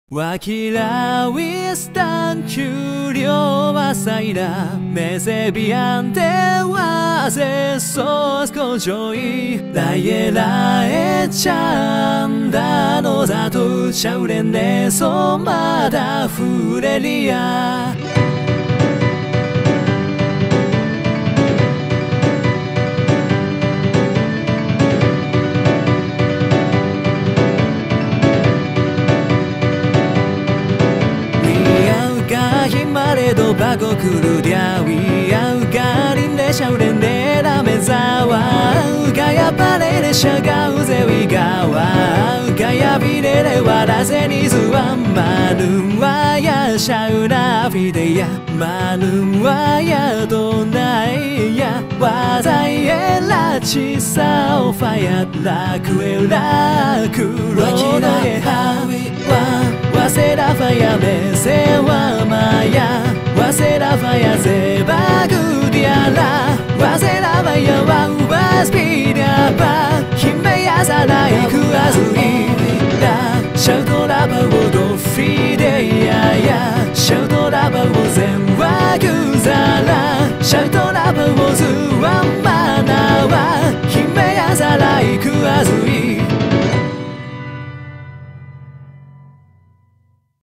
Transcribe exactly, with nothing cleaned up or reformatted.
わきらウィスタン給料はサイラメセビアンテはゼソスコジョイライエラエチャンダのザトチャウレンネソマダフレリアどバコクルディアウィアウガリンでシャウレンでラメザワウガヤパレレシャガウゼウィガワウガヤビレレワラゼニズワマヌンワヤシャウナフィデヤマヌンワヤドナイヤワザイエラチサオファヤラクエラクロナエハウィワワセラファヤメセワマヤワセラファヤゼバグディアラワセラファヤワウバスピディアバヒメヤザナイクアズイラシャウトラバウドフィデヤヤシャウトラバウゼンワグザラシャウトラバウズワン